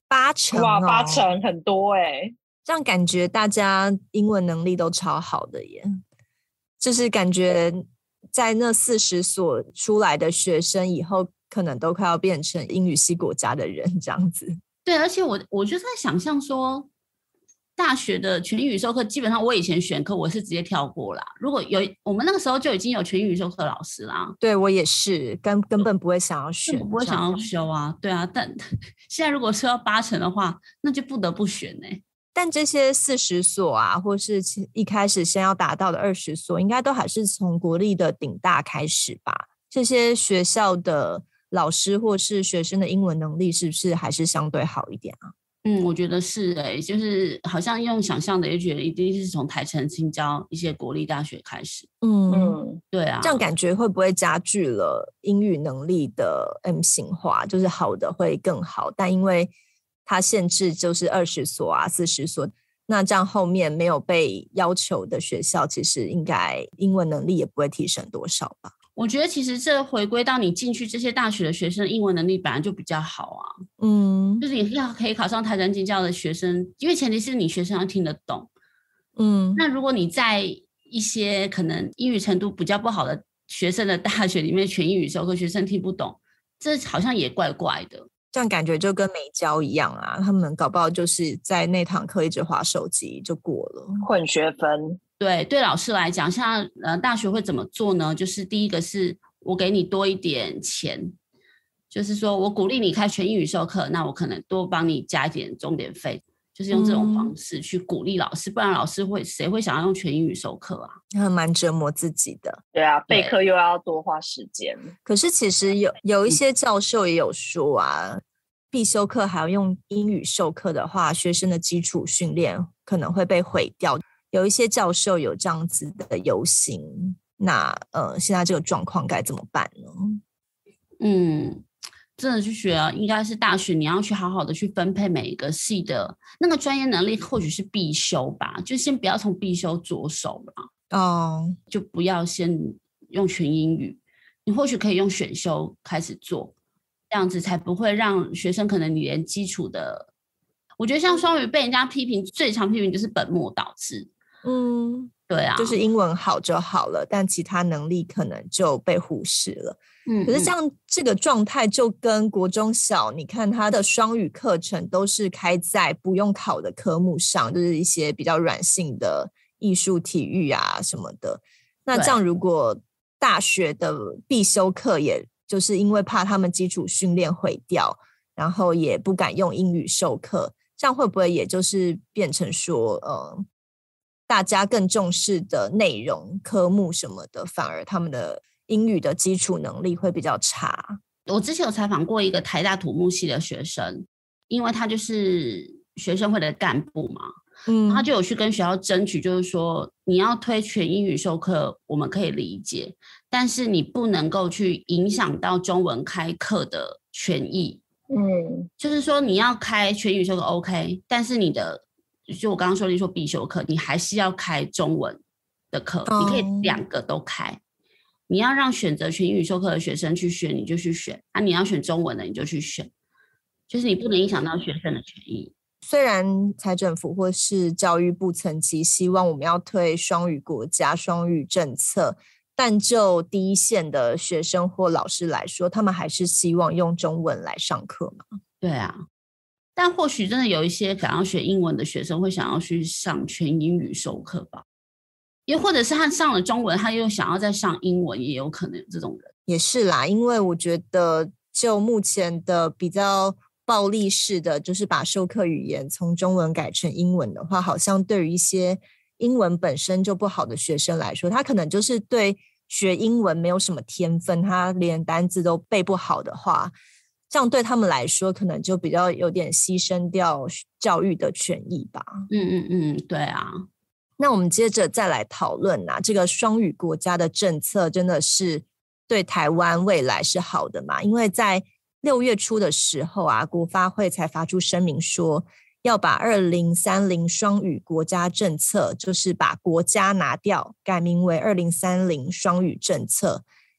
八成、哦、 哇，八成很多哎、欸， 这样感觉大家英文能力都超好的耶，就是感觉在那四十所出来的学生以后可能都快要变成英语系国家的人这样子。 对，而且我我就在想象说，大学的全英语授课基本上我以前选课我是直接跳过啦，如果有我们那个时候就已经有全英语授课老师啦。 对，我也是根根本不会想要选， 不会想要修啊。对啊，但现在如果是要八成的话，那就不得不选呢、欸。 但这些四十所啊，或是一开始先要达到的二十所，应该都还是从国立的顶大开始吧？这些学校的老师或是学生的英文能力是不是还是相对好一点啊？ 嗯，我觉得是哎、欸，就是好像用想象的也觉得一定是从台城、清交一些国立大学开始。 嗯嗯， 对啊， 这样感觉会不会加剧了英语能力的 M 型化？就是好的会更好，但因为它限制就是二十所啊、四十所，那这样后面没有被要求的学校，其实应该英文能力也不会提升多少吧？ 我觉得其实这回归到你进去这些大学的学生英文能力本来就比较好啊， 嗯， 就是你要可以考上台城清交的学生，因为前提是你学生要听得懂， 嗯， 那如果你在一些可能英语程度比较不好的学生的大学里面全英语授课，学生听不懂，这好像也怪怪的。 这样感觉就跟没教一样啊，他们搞不好就是在那堂课一直滑手机就过了， 混学分。 对，对老师来讲，像呃大学会怎么做呢？就是第一个是我给你多一点钱，就是说我鼓励你开全英语授课，那我可能多帮你加一点钟点费，就是用这种方式去鼓励老师，嗯、不然老师会谁会想要用全英语授课啊？ 还蛮折磨自己的。 对啊，备课又要多花时间。 可是其实有有一些教授也有说啊，必修课还要用英语授课的话，学生的基础训练可能会被毁掉。有一些教授有这样子的游行，那呃，现在这个状况该怎么办呢？ 嗯，真的去学啊，应该是大学你要去好好的去分配每一个系的那个专业能力，或许是必修吧，就先不要从必修着手了。 哦， 就不要先用全英语，你或许可以用选修开始做，这样子才不会让学生可能你连基础的，我觉得像双语被人家批评最常批评就是本末倒置。 嗯， 对啊， 就是英文好就好了，但其他能力可能就被忽视了。 嗯， 可是像这个状态就跟国中小，你看他的双语课程都是开在不用考的科目上，就是一些比较软性的艺术、体育啊什么的。那这样如果大学的必修课，也就是因为怕他们基础训练毁掉，然后也不敢用英语授课，这样会不会也就是变成说，呃，大家更重视的内容、科目什么的，反而他们的英语的基础能力会比较差？ 我之前有采访过一个台大土木系的学生，因为他就是学生会的干部嘛，嗯，他就有去跟学校争取，就是说你要推全英语授课，我们可以理解，但是你不能够去影响到中文开课的权益。嗯，就是说你要开全英语授课 OK， 但是你的就我刚刚说的说必修课，你还是要开中文的课，哦，你可以两个都开。你要让选择全英语授课的学生去选，你就去选啊；你要选中文的，你就去选，就是你不能影响到学生的权益。 虽然财政府或是教育部层级希望我们要推双语国家、双语政策，但就第一线的学生或老师来说，他们还是希望用中文来上课嘛？ 对啊，但或许真的有一些想要学英文的学生会想要去上全英语授课吧，又或者是他上了中文，他又想要再上英文，也有可能有这种人。 也是啦，因为我觉得就目前的比较暴力式的，就是把授课语言从中文改成英文的话，好像对于一些英文本身就不好的学生来说，他可能就是对学英文没有什么天分，他连单字都背不好的话，这样对他们来说可能就比较有点牺牲掉教育的权益吧。 嗯嗯嗯，对啊。 那我们接着再来讨论啊，这个双语国家的政策真的是对台湾未来是好的吗？因为在六月初的时候啊，国发会才发出声明说，要把二零三零双语国家政策，就是把国家拿掉，改名为二零三零双语政策，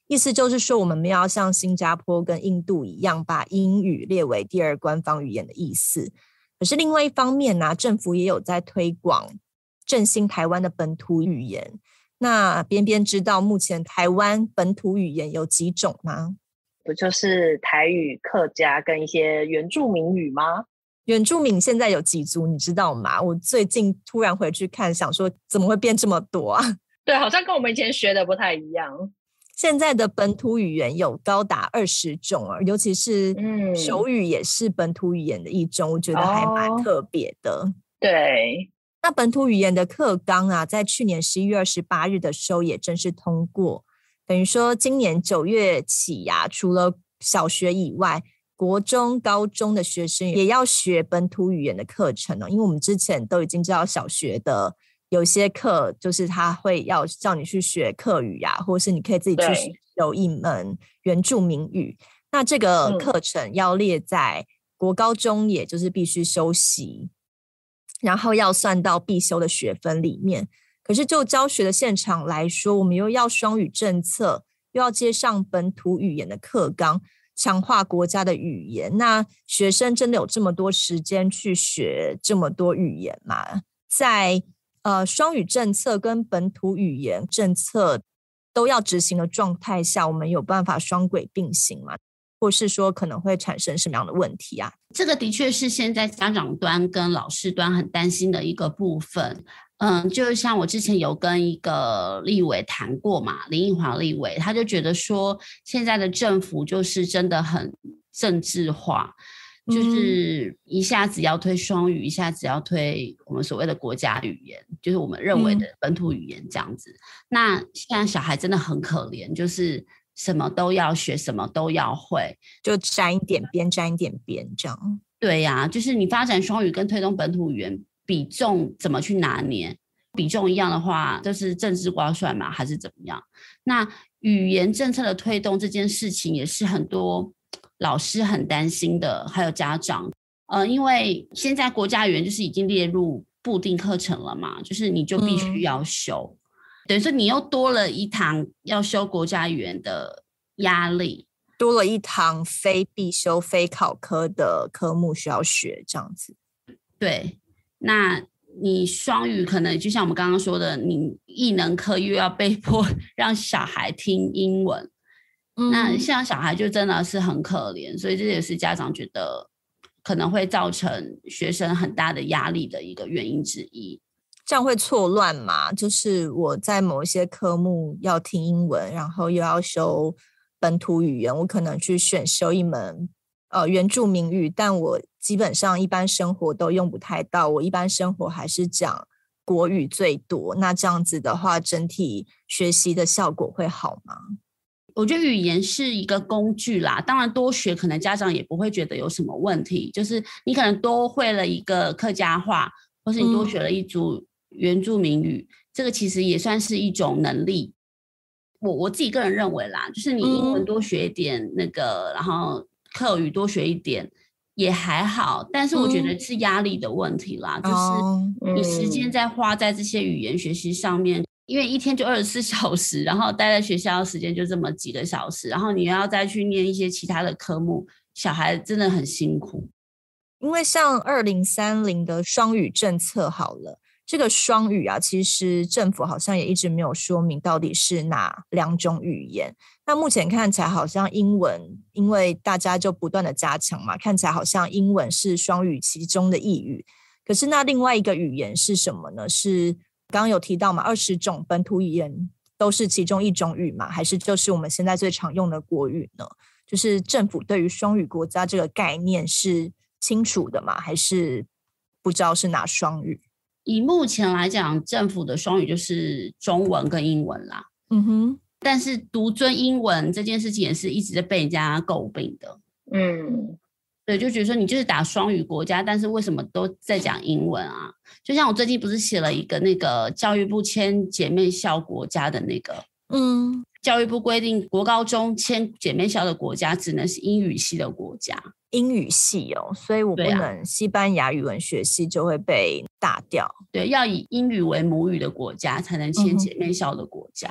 意思就是说我们没有要像新加坡跟印度一样把英语列为第二官方语言的意思。可是另外一方面呢、啊，政府也有在推广振兴台湾的本土语言。那边边知道目前台湾本土语言有几种吗？ 不就是台语、客家跟一些原住民语吗？ 原住民现在有几族你知道吗？我最近突然回去看，想说怎么会变这么多啊？ 对，好像跟我们以前学的不太一样。 现在的本土语言有高达二十种，尤其是手语也是本土语言的一种，我觉得还蛮特别的。 哦、对， 那本土语言的课纲啊，在去年十一月二十八日的时候也正式通过，等于说今年九月起呀、啊，除了小学以外，国中、高中的学生也要学本土语言的课程哦。因为我们之前都已经知道小学的有些课就是他会要叫你去学客语啊，或是你可以自己去修一门原住民语。那这个课程要列在国高中，也就是必须修习，然后要算到必修的学分里面。可是就教学的现场来说，我们又要双语政策，又要接上本土语言的课纲，强化国家的语言。那学生真的有这么多时间去学这么多语言吗？在呃，双语政策跟本土语言政策都要执行的状态下，我们有办法双轨并行吗？或是说可能会产生什么样的问题啊？ 这个的确是现在家长端跟老师端很担心的一个部分。嗯，就像我之前有跟一个立委谈过嘛，林奕华立委，他就觉得说现在的政府就是真的很政治化。就是一下子要推双语，一下子要推我们所谓的国家语言，就是我们认为的本土语言这样子。嗯、那现在小孩真的很可怜，就是什么都要学，什么都要会， 就沾一点边，沾一点边这样。 对呀、啊，就是你发展双语跟推动本土语言比重怎么去拿捏？比重一样的话，就是政治刮算嘛，还是怎么样？那语言政策的推动这件事情也是很多老师很担心的，还有家长，呃，因为现在国家语言就是已经列入固定课程了嘛，就是你就必须要修，嗯、等于说你又多了一堂要修国家语言的压力， 多了一堂非必修、非考科的科目需要学，这样子。 对，那你双语可能就像我们刚刚说的，你艺能科又要被迫让小孩听英文。那像小孩就真的是很可怜，所以这也是家长觉得可能会造成学生很大的压力的一个原因之一。 这样会错乱吗？就是我在某一些科目要听英文，然后又要修本土语言，我可能去选修一门呃原住民语，但我基本上一般生活都用不太到，我一般生活还是讲国语最多。那这样子的话，整体学习的效果会好吗？ 我觉得语言是一个工具啦，当然多学可能家长也不会觉得有什么问题，就是你可能多会了一个客家话，或是你多学了一组原住民语，嗯、这个其实也算是一种能力。我我自己个人认为啦，就是你英文多学一点，那个、嗯、然后客语多学一点也还好，但是我觉得是压力的问题啦，嗯、就是你时间在花在这些语言学习上面。因为一天就二十四小时，然后待在学校的时间就这么几个小时，然后你要再去念一些其他的科目，小孩真的很辛苦。 因为像二零三零的双语政策好了，这个双语啊，其实政府好像也一直没有说明到底是哪两种语言。那目前看起来好像英文，因为大家就不断的加强嘛，看起来好像英文是双语其中的一语。可是那另外一个语言是什么呢？是刚刚有提到嘛，二十种本土语言都是其中一种语嘛，还是就是我们现在最常用的国语呢？就是政府对于双语国家这个概念是清楚的吗？还是不知道是哪双语？ 以目前来讲，政府的双语就是中文跟英文啦。 嗯哼， 但是独尊英文这件事情也是一直在被人家诟病的。 嗯。 对，就觉得说你就是打双语国家，但是为什么都在讲英文啊？就像我最近不是写了一个那个教育部签姐妹校国家的那个， 嗯， 教育部规定国高中签姐妹校的国家只能是英语系的国家， 英语系哦，所以我不能西班牙语文学系就会被打掉。 对，要以英语为母语的国家才能签姐妹校的国家。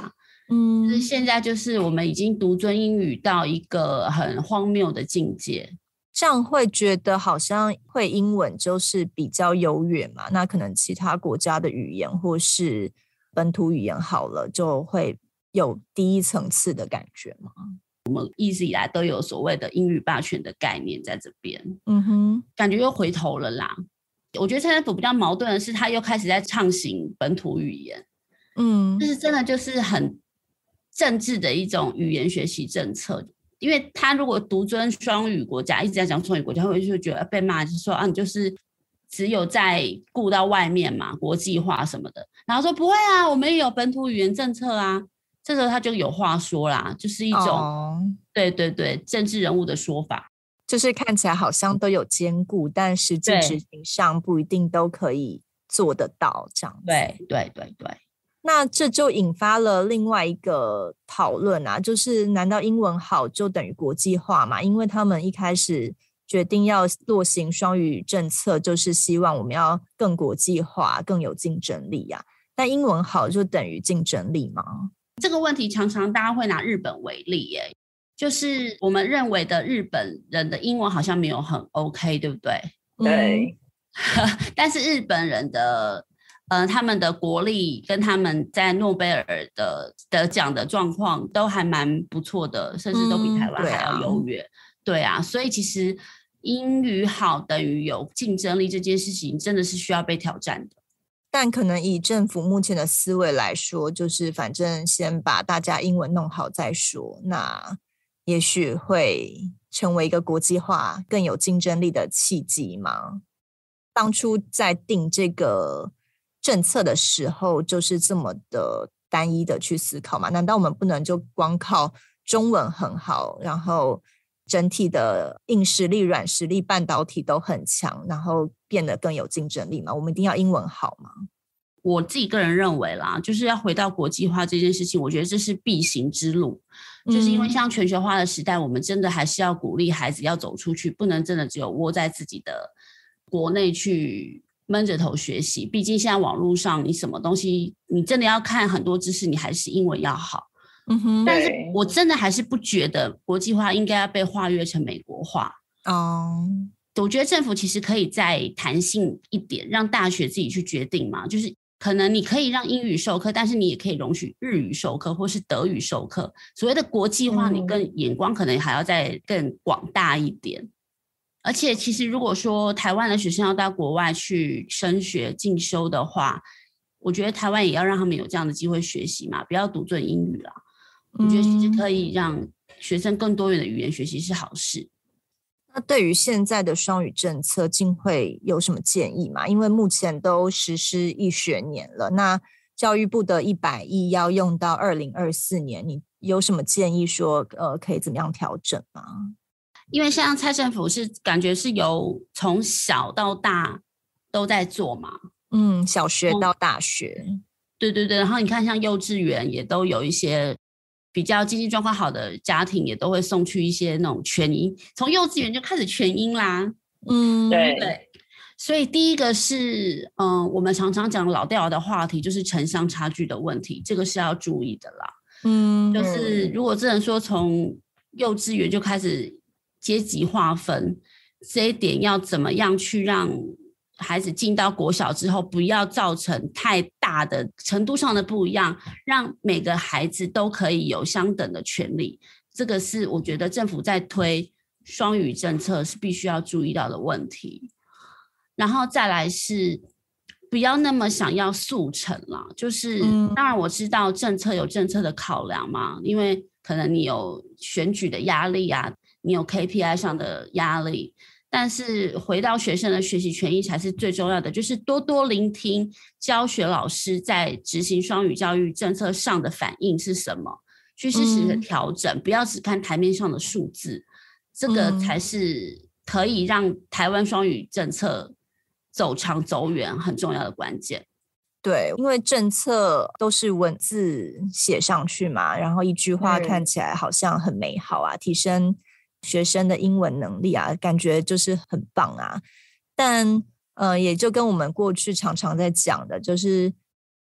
嗯，就是现在就是我们已经独尊英语到一个很荒谬的境界。 这样会觉得好像会英文就是比较优越嘛，那可能其他国家的语言或是本土语言好了就会有低一层次的感觉吗？ 我们一直以来都有所谓的英语霸权的概念在这边， 嗯哼， 感觉又回头了啦。我觉得蔡政府比较矛盾的是，他又开始在畅行本土语言，嗯，就是真的就是很政治的一种语言学习政策。因为他如果独尊双语国家，一直在讲双语国家，会就觉得被骂，就是说啊，你就是只有在顾到外面嘛，国际化什么的。然后说不会啊，我们也有本土语言政策啊。这时候他就有话说啦，就是一种、哦、对对对政治人物的说法， 就是看起来好像都有兼顾，但实际执行上不一定都可以做得到这样子。 对对对对。 那这就引发了另外一个讨论啊，就是难道英文好就等于国际化嘛？因为他们一开始决定要落行双语政策，就是希望我们要更国际化，更有竞争力啊。但英文好就等于竞争力吗？ 这个问题常常大家会拿日本为例耶，就是我们认为的日本人的英文好像没有很 OK， 对不对？ 对。 但是日本人的呃，他们的国力跟他们在诺贝尔的得奖的状况都还蛮不错的，甚至都比台湾还要优越、嗯对啊。对啊，所以其实英语好等于有竞争力这件事情真的是需要被挑战的。 但可能以政府目前的思维来说，就是反正先把大家英文弄好再说，那也许会成为一个国际化更有竞争力的契机嘛。当初在定这个政策的时候就是这么的单一的去思考嘛？难道我们不能就光靠中文很好，然后整体的硬实力、软实力、半导体都很强，然后变得更有竞争力吗？我们一定要英文好吗？ 我自己个人认为啦，就是要回到国际化这件事情，我觉得这是必行之路、嗯、就是因为像全球化的时代，我们真的还是要鼓励孩子要走出去，不能真的只有窝在自己的国内去闷着头学习。毕竟现在网络上你什么东西你真的要看很多知识，你还是英文要好、嗯、哼，但是我真的还是不觉得国际化应该要被划约成美国化哦。我觉得政府其实可以再弹性一点，让大学自己去决定嘛，就是可能你可以让英语授课，但是你也可以容许日语授课或是德语授课。所谓的国际化，你更眼光可能还要再更广大一点。而且其实如果说台湾的学生要到国外去升学进修的话，我觉得台湾也要让他们有这样的机会学习嘛，不要独尊英语啦。我觉得其实可以让学生更多元的语言学习是好事。 那对于现在的双语政策，进会有什么建议吗？因为目前都实施一学年了，那教育部的一百亿要用到二零二四年，你有什么建议说呃可以怎么样调整吗？ 因为像蔡政府是感觉是由从小到大都在做嘛， 嗯，小学到大学、嗯、 对对对，然后你看像幼稚园也都有一些比较经济状况好的家庭也都会送去一些那种全英，从幼稚园就开始全英啦。 嗯， 对对。所以第一个是嗯、呃，我们常常讲老掉牙的话题就是城乡差距的问题，这个是要注意的啦。嗯，就是如果真的说从幼稚园就开始阶级划分，这一点要怎么样去让孩子进到国小之后不要造成太大的程度上的不一样，让每个孩子都可以有相等的权利，这个是我觉得政府在推双语政策是必须要注意到的问题。然后再来是不要那么想要速成啦，就是、嗯、当然我知道政策有政策的考量嘛，因为可能你有选举的压力啊，你有 K P I 上的压力，但是回到学生的学习权益才是最重要的，就是多多聆听教学老师在执行双语教育政策上的反应是什么，去适时的调整、嗯、不要只看台面上的数字，这个才是可以让台湾双语政策走长走远很重要的关键。 对，因为政策都是文字写上去嘛，然后一句话看起来好像很美好啊、嗯、提升学生的英文能力啊，感觉就是很棒啊。但呃，也就跟我们过去常常在讲的，就是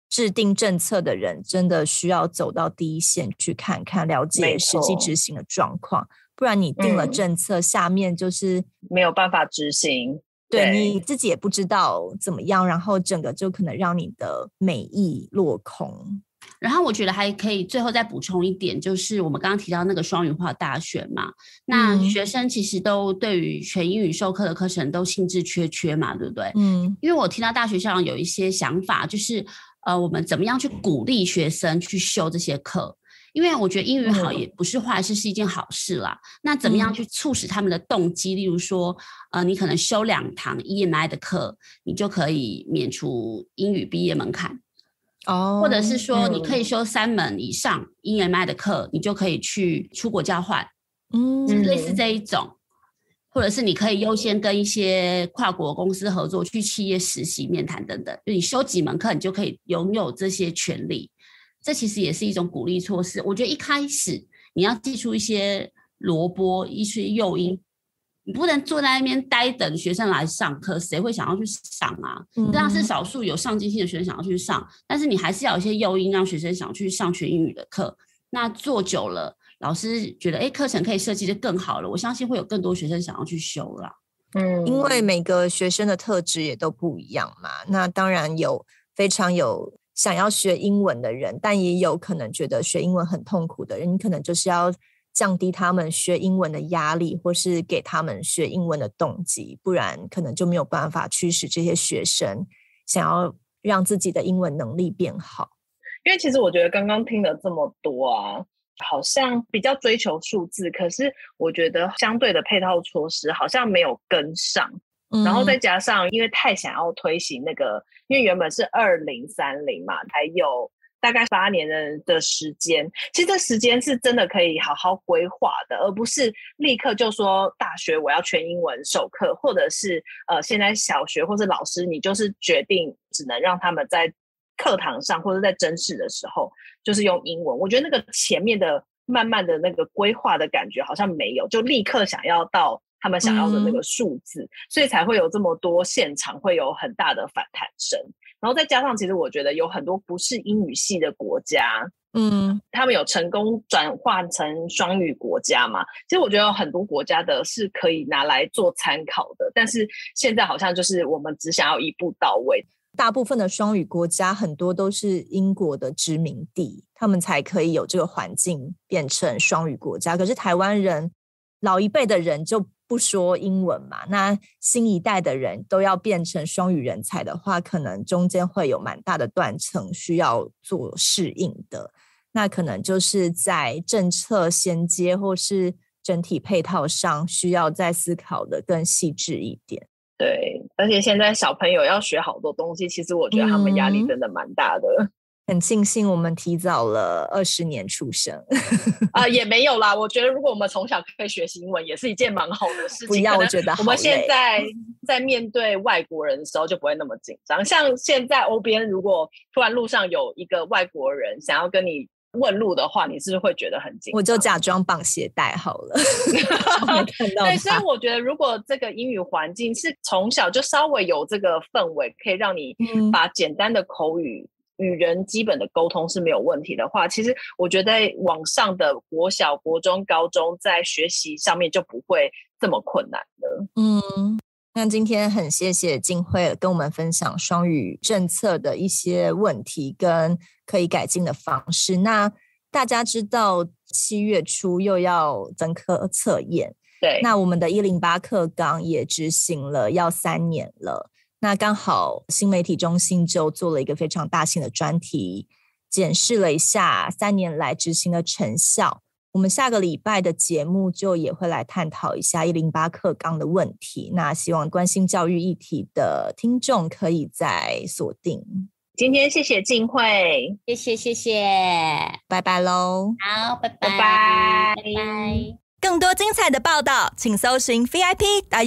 制定政策的人真的需要走到第一线去看看，了解实际执行的状况，不然你定了政策、嗯、下面就是没有办法执行， 对，对你自己也不知道怎么样，然后整个就可能让你的美意落空。 然后我觉得还可以最后再补充一点，就是我们刚刚提到那个双语化大选嘛，那学生其实都对于全英语授课的课程都兴致缺缺嘛，对不对？嗯，因为我听到大学校长有一些想法，就是呃，我们怎么样去鼓励学生去修这些课，因为我觉得英语好也不是坏事，是一件好事啦。那怎么样去促使他们的动机？例如说，呃，你可能修两堂 E M I 的课，你就可以免除英语毕业门槛。哦，或者是说你可以修三门以上 E M I 的课，你就可以去出国交换，嗯，类似这一种，或者是你可以优先跟一些跨国公司合作，去企业实习、面谈等等，就你修几门课，你就可以拥有这些权利。这其实也是一种鼓励措施。我觉得一开始你要寄出一些萝卜、一些诱因。你不能坐在那边呆等学生来上课，谁会想要去上啊？嗯、当然是少数有上进心的学生想要去上，但是你还是要有一些诱因让学生想去上全英语的课。那做久了，老师觉得哎，课程可以设计得更好了，我相信会有更多学生想要去修啦。 嗯，因为每个学生的特质也都不一样嘛。那当然有非常有想要学英文的人，但也有可能觉得学英文很痛苦的人，你可能就是要降低他们学英文的压力，或是给他们学英文的动机，不然可能就没有办法驱使这些学生想要让自己的英文能力变好。 因为其实我觉得刚刚听了这么多啊，好像比较追求数字，可是我觉得相对的配套措施好像没有跟上、嗯、然后再加上因为太想要推行那个，因为原本是二零三零嘛，还有大概八年 的, 的时间，其实这时间是真的可以好好规划的，而不是立刻就说大学我要全英文授课，或者是呃现在小学或是老师你就是决定只能让他们在课堂上或者在甄试的时候就是用英文。我觉得那个前面的慢慢的那个规划的感觉好像没有，就立刻想要到他们想要的那个数字、嗯、所以才会有这么多现场会有很大的反弹声。然后再加上其实我觉得有很多不是英语系的国家，嗯，他们有成功转换成双语国家嘛，其实我觉得有很多国家的是可以拿来做参考的，但是现在好像就是我们只想要一步到位。 大部分的双语国家很多都是英国的殖民地，他们才可以有这个环境变成双语国家。可是台湾人老一辈的人就不说英文嘛，那新一代的人都要变成双语人才的话，可能中间会有蛮大的断层需要做适应的。那可能就是在政策衔接或是整体配套上需要再思考的更细致一点。 对，而且现在小朋友要学好多东西，其实我觉得他们压力真的蛮大的、嗯， 很庆幸我们提早了二十年出生啊、呃，也没有啦。我觉得如果我们从小可以学习英文，也是一件蛮好的事情。 不要，我觉得好累。 我们现在在面对外国人的时候就不会那么紧张。像现在 O B N 如果突然路上有一个外国人想要跟你问路的话，你是不是会觉得很紧张？ 我就假装绑鞋带好了。 对，所以我觉得如果这个英语环境是从小就稍微有这个氛围，可以让你把简单的口语、嗯、与人基本的沟通是没有问题的话，其实我觉得在往上的国小、国中、高中在学习上面就不会这么困难了。 嗯，那今天很谢谢静慧跟我们分享双语政策的一些问题跟可以改进的方式。那大家知道七月初又要增科测验， 对， 那我们的一零八课纲也执行了要三年了。那刚好新媒体中心就做了一个非常大型的专题，检视了一下三年来执行的成效。我们下个礼拜的节目就也会来探讨一下一零八课纲的问题，那希望关心教育议题的听众可以再锁定。 今天谢谢静慧， 谢谢谢谢， 拜拜咯。 好，拜拜拜拜拜拜。 更多精彩的报道请搜寻 V I P